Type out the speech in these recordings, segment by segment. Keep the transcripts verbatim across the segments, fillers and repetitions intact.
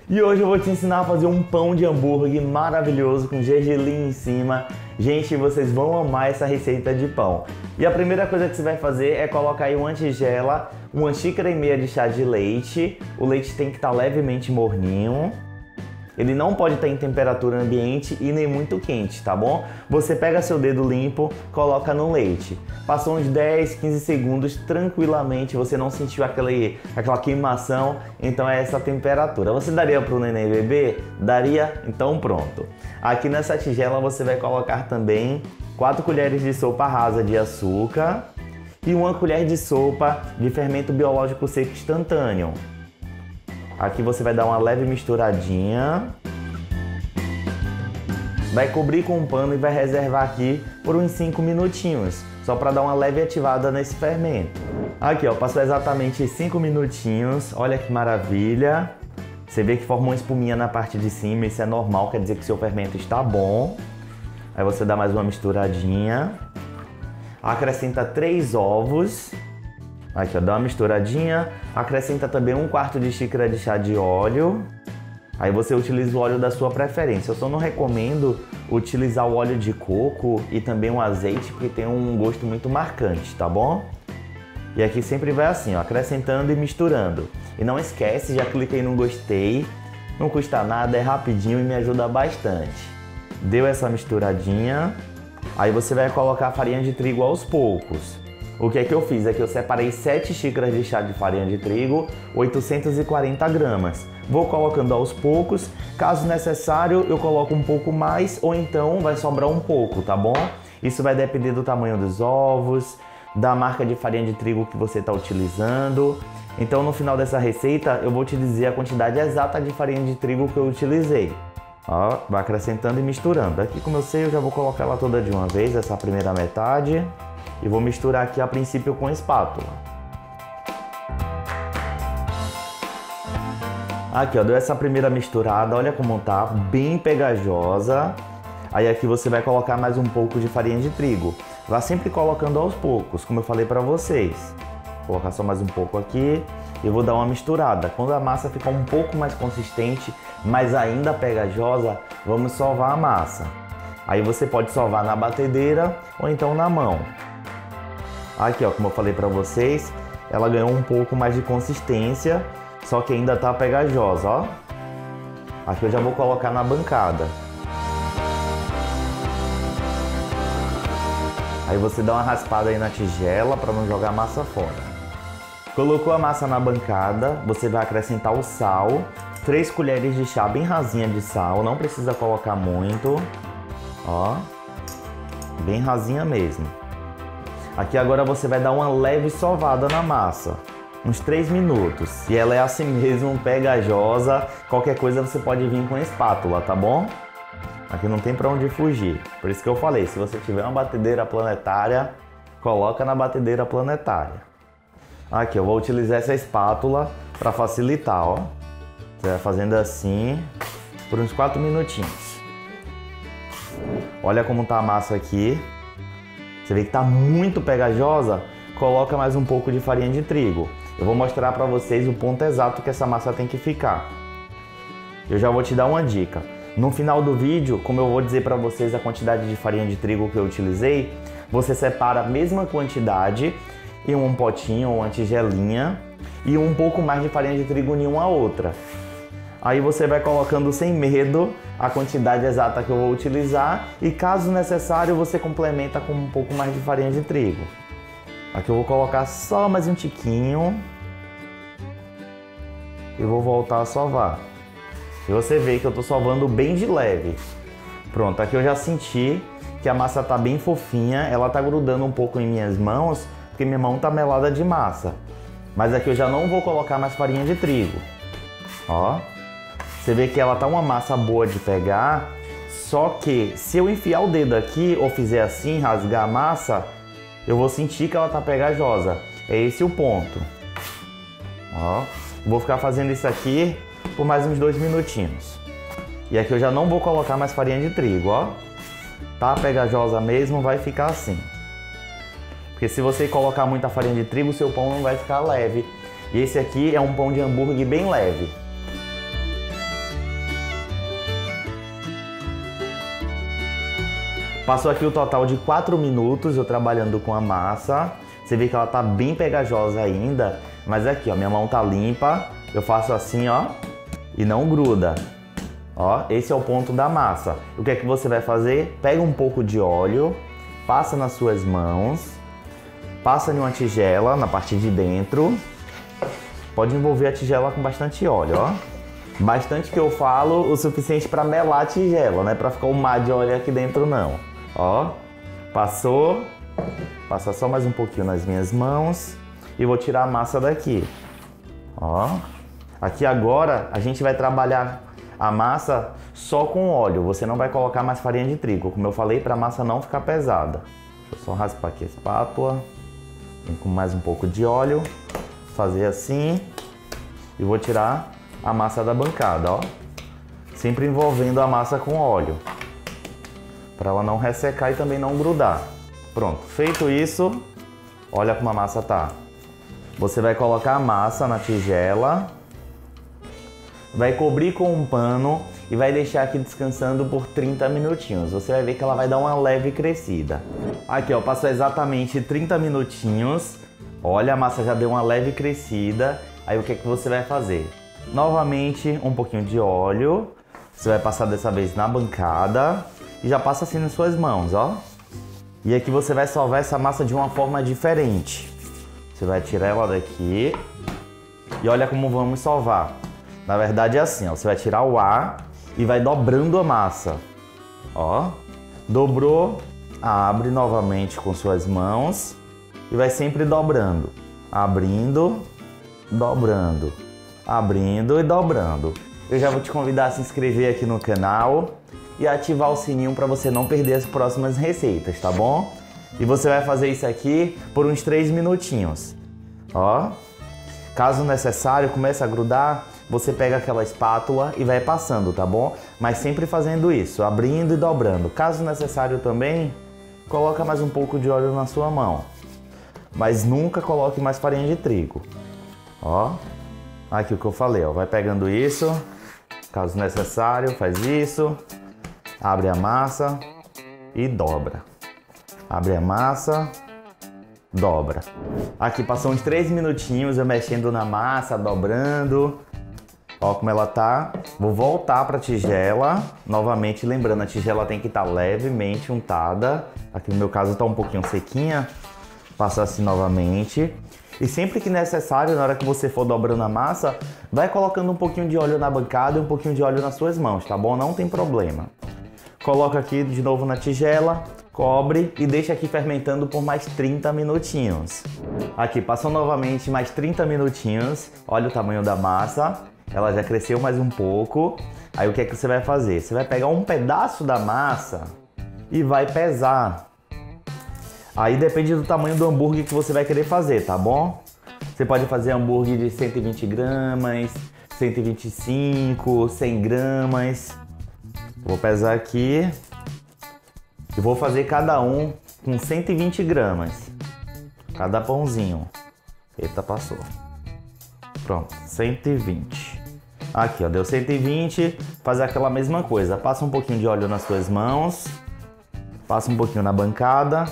E hoje eu vou te ensinar a fazer um pão de hambúrguer maravilhoso com gergelim em cima. Gente, vocês vão amar essa receita de pão. E a primeira coisa que você vai fazer é colocar aí uma tigela, uma xícara e meia de chá de leite. O leite tem que estar levemente morninho. Ele não pode estar em temperatura ambiente e nem muito quente, tá bom? Você pega seu dedo limpo, coloca no leite. Passou uns dez, quinze segundos tranquilamente, você não sentiu aquele, aquela queimação, então é essa temperatura. Você daria para o neném beber? Daria? Então pronto. Aqui nessa tigela você vai colocar também quatro colheres de sopa rasa de açúcar e uma colher de sopa de fermento biológico seco instantâneo. Aqui você vai dar uma leve misturadinha, vai cobrir com um pano e vai reservar aqui por uns cinco minutinhos, só para dar uma leve ativada nesse fermento. Aqui ó, passou exatamente cinco minutinhos, olha que maravilha. Você vê que formou uma espuminha na parte de cima, isso é normal, quer dizer que seu fermento está bom. Aí você dá mais uma misturadinha, acrescenta três ovos. Aqui ó, dá uma misturadinha, acrescenta também um quarto de xícara de chá de óleo. Aí você utiliza o óleo da sua preferência. Eu só não recomendo utilizar o óleo de coco e também o azeite, porque tem um gosto muito marcante, tá bom? E aqui sempre vai assim, ó, acrescentando e misturando. E não esquece, já clica aí no gostei, não custa nada, é rapidinho e me ajuda bastante. Deu essa misturadinha, aí você vai colocar a farinha de trigo aos poucos. O que é que eu fiz? É que eu separei sete xícaras de chá de farinha de trigo, oitocentos e quarenta gramas. Vou colocando aos poucos, caso necessário eu coloco um pouco mais ou então vai sobrar um pouco, tá bom? Isso vai depender do tamanho dos ovos, da marca de farinha de trigo que você está utilizando. Então no final dessa receita eu vou te dizer a quantidade exata de farinha de trigo que eu utilizei. Ó, vai acrescentando e misturando. Aqui, como eu sei, eu já vou colocar ela toda de uma vez, essa primeira metade. E vou misturar aqui a princípio com a espátula. Aqui ó, deu essa primeira misturada, olha como tá, bem pegajosa. Aí aqui você vai colocar mais um pouco de farinha de trigo. Vá sempre colocando aos poucos, como eu falei pra vocês. Vou colocar só mais um pouco aqui e vou dar uma misturada. Quando a massa ficar um pouco mais consistente, mas ainda pegajosa, vamos sovar a massa. Aí você pode sovar na batedeira ou então na mão. Aqui ó, como eu falei pra vocês, ela ganhou um pouco mais de consistência, só que ainda tá pegajosa, ó. Aqui eu já vou colocar na bancada. Aí você dá uma raspada aí na tigela para não jogar a massa fora. Colocou a massa na bancada, você vai acrescentar o sal, três colheres de chá bem rasinha de sal, não precisa colocar muito, ó, bem rasinha mesmo. Aqui agora você vai dar uma leve sovada na massa, uns três minutos. E ela é assim mesmo, pegajosa. Qualquer coisa você pode vir com a espátula, tá bom? Aqui não tem pra onde fugir. Por isso que eu falei, se você tiver uma batedeira planetária, coloca na batedeira planetária. Aqui eu vou utilizar essa espátula para facilitar, ó. Você vai fazendo assim por uns quatro minutinhos. Olha como tá a massa aqui. Você vê que está muito pegajosa, coloca mais um pouco de farinha de trigo. Eu vou mostrar para vocês o ponto exato que essa massa tem que ficar. Eu já vou te dar uma dica. No final do vídeo, como eu vou dizer para vocês a quantidade de farinha de trigo que eu utilizei, você separa a mesma quantidade em um potinho ou uma tigelinha e um pouco mais de farinha de trigo em uma outra. Aí você vai colocando sem medo a quantidade exata que eu vou utilizar e caso necessário você complementa com um pouco mais de farinha de trigo. Aqui eu vou colocar só mais um tiquinho e vou voltar a sovar. E você vê que eu tô sovando bem de leve. Pronto, aqui eu já senti que a massa tá bem fofinha, ela tá grudando um pouco em minhas mãos porque minha mão tá melada de massa. Mas aqui eu já não vou colocar mais farinha de trigo. Ó. Você vê que ela tá uma massa boa de pegar, só que se eu enfiar o dedo aqui ou fizer assim, rasgar a massa, eu vou sentir que ela tá pegajosa. É esse o ponto. Ó, vou ficar fazendo isso aqui por mais uns dois minutinhos. E aqui eu já não vou colocar mais farinha de trigo, ó. Tá pegajosa mesmo, vai ficar assim. Porque se você colocar muita farinha de trigo, seu pão não vai ficar leve. E esse aqui é um pão de hambúrguer bem leve. Passou aqui o total de quatro minutos eu trabalhando com a massa. Você vê que ela tá bem pegajosa ainda, mas aqui, ó, minha mão tá limpa. Eu faço assim, ó, e não gruda. Ó, esse é o ponto da massa. O que é que você vai fazer? Pega um pouco de óleo, passa nas suas mãos, passa em uma tigela na parte de dentro. Pode envolver a tigela com bastante óleo, ó. Bastante que eu falo, o suficiente para melar a tigela, não é para ficar um mar de óleo aqui dentro não. Ó, passou, passa só mais um pouquinho nas minhas mãos e vou tirar a massa daqui. Ó, aqui agora a gente vai trabalhar a massa só com óleo, você não vai colocar mais farinha de trigo, como eu falei, para a massa não ficar pesada. Deixa eu só raspar aqui a espátula, vem com mais um pouco de óleo, fazer assim e vou tirar a massa da bancada, ó. Sempre envolvendo a massa com óleo, para ela não ressecar e também não grudar. Pronto, feito isso, olha como a massa tá. Você vai colocar a massa na tigela, vai cobrir com um pano e vai deixar aqui descansando por trinta minutinhos. Você vai ver que ela vai dar uma leve crescida. Aqui, ó, passou exatamente trinta minutinhos. Olha, a massa já deu uma leve crescida. Aí o que é que você vai fazer? Novamente, um pouquinho de óleo. Você vai passar dessa vez na bancada e já passa assim nas suas mãos, ó. E aqui você vai sovar essa massa de uma forma diferente. Você vai tirar ela daqui e olha como vamos sovar. Na verdade é assim, ó, você vai tirar o ar e vai dobrando a massa. Ó, dobrou, abre novamente com suas mãos e vai sempre dobrando. Abrindo, dobrando, abrindo e dobrando. Eu já vou te convidar a se inscrever aqui no canal e ativar o sininho para você não perder as próximas receitas, tá bom? E você vai fazer isso aqui por uns três minutinhos. Ó, caso necessário, comece a grudar, você pega aquela espátula e vai passando, tá bom? Mas sempre fazendo isso, abrindo e dobrando. Caso necessário também, coloca mais um pouco de óleo na sua mão. Mas nunca coloque mais farinha de trigo. Ó, aqui o que eu falei, ó, vai pegando isso, caso necessário, faz isso, abre a massa e dobra. Abre a massa, dobra. Aqui passou uns três minutinhos eu mexendo na massa, dobrando. Ó como ela tá. Vou voltar para a tigela. Novamente, lembrando, a tigela tem que estar levemente untada. Aqui no meu caso está um pouquinho sequinha. Passa assim novamente. E sempre que necessário, na hora que você for dobrando a massa, vai colocando um pouquinho de óleo na bancada e um pouquinho de óleo nas suas mãos, tá bom? Não tem problema. Coloca aqui de novo na tigela, cobre e deixa aqui fermentando por mais trinta minutinhos. Aqui, passou novamente mais trinta minutinhos. Olha o tamanho da massa. Ela já cresceu mais um pouco. Aí o que é que você vai fazer? Você vai pegar um pedaço da massa e vai pesar. Aí depende do tamanho do hambúrguer que você vai querer fazer, tá bom? Você pode fazer hambúrguer de cento e vinte gramas, cento e vinte e cinco, cem gramas. Vou pesar aqui e vou fazer cada um com cento e vinte gramas. Cada pãozinho. Eita, passou. Pronto, cento e vinte. Aqui, ó, deu cento e vinte. Fazer aquela mesma coisa. Passa um pouquinho de óleo nas suas mãos. Passa um pouquinho na bancada.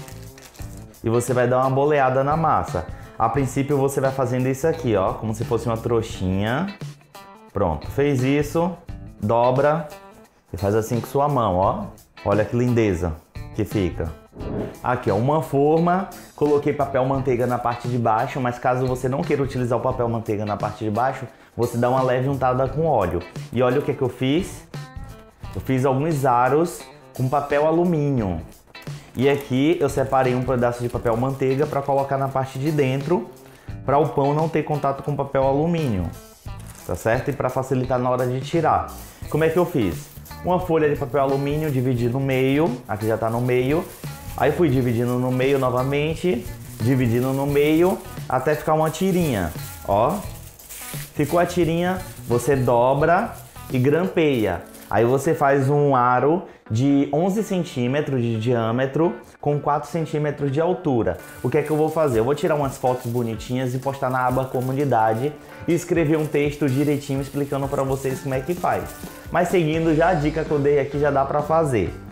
E você vai dar uma boleada na massa. A princípio você vai fazendo isso aqui, ó, como se fosse uma trouxinha. Pronto, fez isso, dobra e faz assim com sua mão, ó. Olha que lindeza que fica. Aqui, ó, uma forma, coloquei papel manteiga na parte de baixo, mas caso você não queira utilizar o papel manteiga na parte de baixo, você dá uma leve untada com óleo. E olha o que que eu fiz. Eu fiz alguns aros com papel alumínio. E aqui eu separei um pedaço de papel manteiga para colocar na parte de dentro, para o pão não ter contato com papel alumínio, tá certo? E para facilitar na hora de tirar. Como é que eu fiz? Uma folha de papel alumínio, dividi no meio, aqui já tá no meio, aí fui dividindo no meio novamente, dividindo no meio, até ficar uma tirinha, ó. Ficou a tirinha, você dobra e grampeia. Aí você faz um aro de onze centímetros de diâmetro com quatro centímetros de altura. O que é que eu vou fazer? Eu vou tirar umas fotos bonitinhas e postar na aba comunidade e escrever um texto direitinho explicando para vocês como é que faz. Mas seguindo já a dica que eu dei aqui já dá para fazer.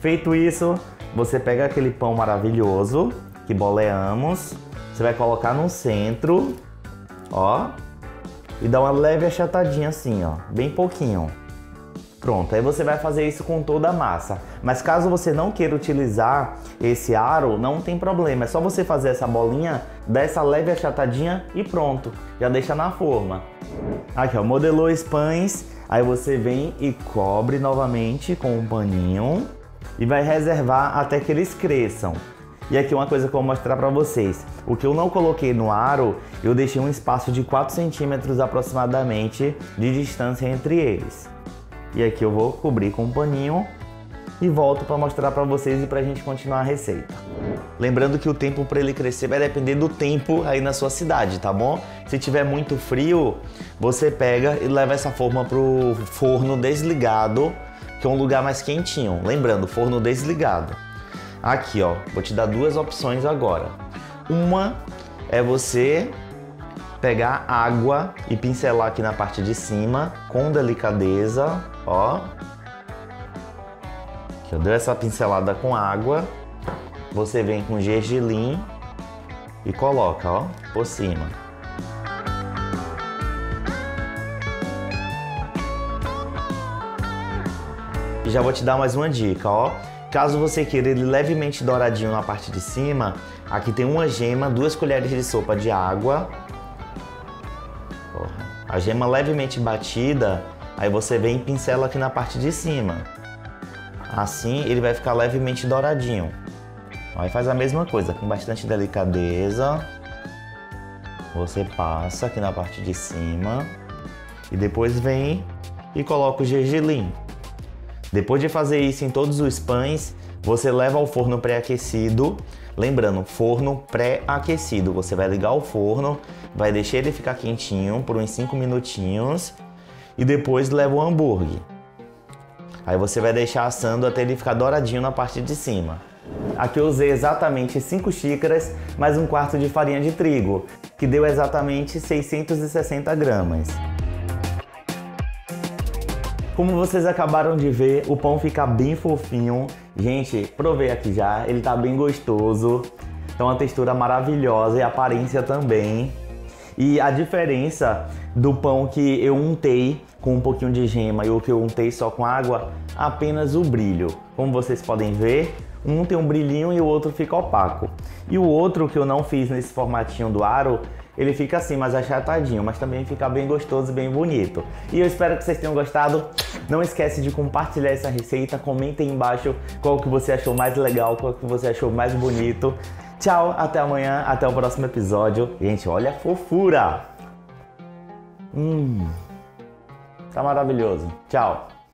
Feito isso, você pega aquele pão maravilhoso que boleamos, você vai colocar no centro, ó, e dá uma leve achatadinha assim, ó, bem pouquinho. Pronto, aí você vai fazer isso com toda a massa. Mas caso você não queira utilizar esse aro, não tem problema. É só você fazer essa bolinha, dar essa leve achatadinha e pronto. Já deixa na forma. Aqui, ó, modelou os pães. Aí você vem e cobre novamente com um paninho e vai reservar até que eles cresçam. E aqui uma coisa que eu vou mostrar pra vocês. O que eu não coloquei no aro, eu deixei um espaço de quatro centímetros aproximadamente de distância entre eles. E aqui eu vou cobrir com um paninho e volto para mostrar para vocês e para a gente continuar a receita. Lembrando que o tempo para ele crescer vai depender do tempo aí na sua cidade, tá bom? Se tiver muito frio, você pega e leva essa forma pro forno desligado, que é um lugar mais quentinho. Lembrando, forno desligado. Aqui, ó, vou te dar duas opções agora. Uma é você pegar água e pincelar aqui na parte de cima com delicadeza, ó. Aqui eu dei essa pincelada com água, você vem com gergelim e coloca, ó, por cima. E já vou te dar mais uma dica, ó. Caso você queira ele levemente douradinho na parte de cima, aqui tem uma gema, duas colheres de sopa de água. A gema levemente batida, aí você vem e pincela aqui na parte de cima. Assim ele vai ficar levemente douradinho. Aí faz a mesma coisa, com bastante delicadeza. Você passa aqui na parte de cima. E depois vem e coloca o gergelim. Depois de fazer isso em todos os pães, você leva ao forno pré-aquecido. Lembrando, forno pré-aquecido. Você vai ligar o forno, vai deixar ele ficar quentinho por uns cinco minutinhos e depois leva o hambúrguer. Aí você vai deixar assando até ele ficar douradinho na parte de cima. Aqui eu usei exatamente cinco xícaras mais um quarto de farinha de trigo, que deu exatamente seiscentos e sessenta gramas. Como vocês acabaram de ver, o pão fica bem fofinho. Gente, provei aqui já, ele tá bem gostoso. Então uma textura maravilhosa e a aparência também. E a diferença do pão que eu untei com um pouquinho de gema e o que eu untei só com água, apenas o brilho. Como vocês podem ver, um tem um brilhinho e o outro fica opaco. E o outro que eu não fiz nesse formatinho do aro, ele fica assim, mais achatadinho, mas também fica bem gostoso e bem bonito. E eu espero que vocês tenham gostado. Não esquece de compartilhar essa receita, comenta aí embaixo qual que você achou mais legal, qual que você achou mais bonito. Tchau, até amanhã, até o próximo episódio. Gente, olha a fofura! Hum, tá maravilhoso. Tchau!